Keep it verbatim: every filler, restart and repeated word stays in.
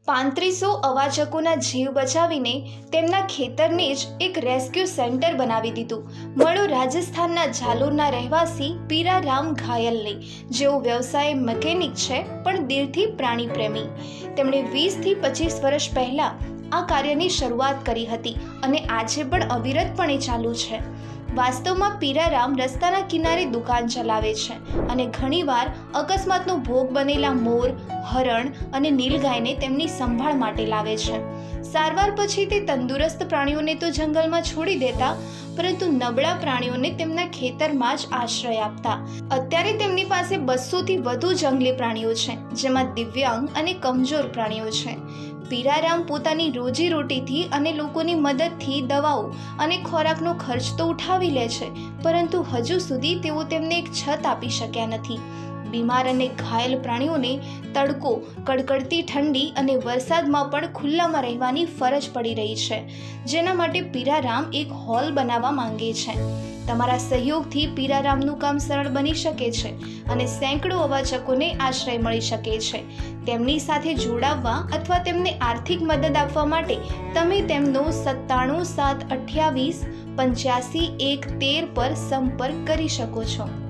પાંત્રીસો અવાચકોના જીવ બચાવીને તેમના ખેતરને જ એક રેસ્ક્યુ સેન્ટર બનાવી દીધું. મળો રાજસ્થાનના જાલોરના રહેવાસી પીરારામ ઘાયલને, જેઓ વ્યવસાય મેકેનિક છે પણ દિલથી પ્રાણી પ્રેમી. તેમણે વીસથી પચીસ વર્ષ પહેલા આ કાર્યની શરૂઆત કરી હતી અને આજે પણ અવિરતપણે ચાલુ છે. વાસ્તવમાં પીરારામ રસ્તાના કિનારે દુકાન ચલાવે છે અને ઘણીવાર અકસ્માતનો ભોગ બનેલા મોર, હરણ અને નીલગાયને તેમની સંભાળ માટે લાવે છે. સારવાર પછી તે તંદુરસ્ત પ્રાણીઓને તો જંગલમાં છોડી દેતા, પરંતુ નબળા પ્રાણીઓને તેમના ખેતરમાં જ આશ્રય આપતા. અત્યારે તેમની પાસે બસોથી વધુ જંગલી પ્રાણીઓ છે, જેમાં દિવ્યાંગ અને કમજોર પ્રાણીઓ છે. પીરારામ પોતાની રોજીરોટીથી અને લોકોની મદદથી દવાઓ અને ખોરાકનો ખર્ચ તો ઉઠાવી લે છે, પરંતુ હજુ સુધી તેઓ તેમને એક છત આપી શક્યા નથી. બીમાર અને ઘાયલ પ્રાણીઓને તડકો, કડકડતી ઠંડી અને વરસાદમાં પણ ખુલ્લામાં રહેવાની ફરજ પડી રહી છે, જેના માટે પીરારામ એક હોલ બનાવવા માંગે છે. તમારા સહયોગથી પીરારામનું કામ સરળ બની શકે છે અને સેંકડો અવાચકોને આશ્રય મળી શકે છે. તેમની સાથે જોડાવવા અથવા તેમને આર્થિક મદદ આપવા માટે તમે તેમનો સત્તાણું સાત અઠ્યાવીસ પંચ્યાસી એક તેર પર સંપર્ક કરી શકો છો.